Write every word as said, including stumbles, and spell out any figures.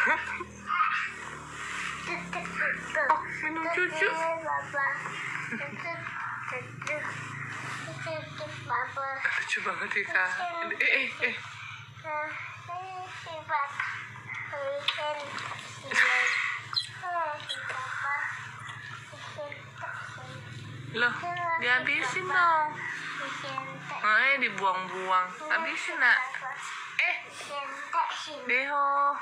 Oh, minum cucu. Lucu banget Ika. Eh, eh, eh. Loh, dihabisin dong. Eh, dibuang-buang. Habisin nak. Eh, Deho.